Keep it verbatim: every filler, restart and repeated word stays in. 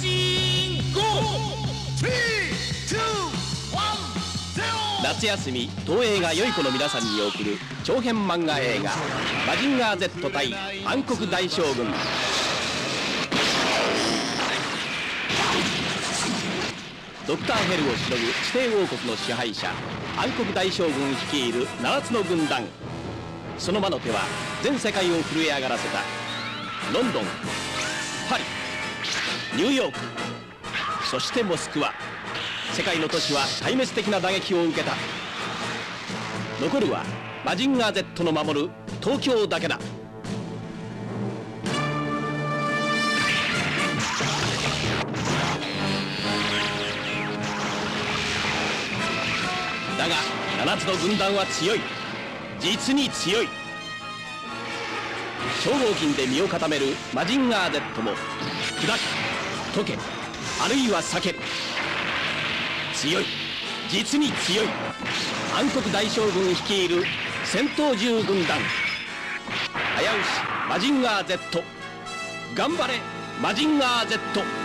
ジンゴー夏休み東映が良い子の皆さんに送る長編漫画映画「マジンガー Z 対暗黒大将軍」。ドクターヘルをしのぐ地底王国の支配者暗黒大将軍率いるななつの軍団。その魔の手は全世界を震え上がらせた。ロンドン、パリ、ニューヨーク、そしてモスクワ、世界の都市は壊滅的な打撃を受けた。残るはマジンガー Z の守る東京だけだ。だがななつの軍団は強い、実に強い。超合金で身を固めるマジンガー Z も砕け溶けあるいは避ける。強い、実に強い暗黒大将軍率いる戦闘獣軍団。危うしマジンガー Z、頑張れマジンガー Z。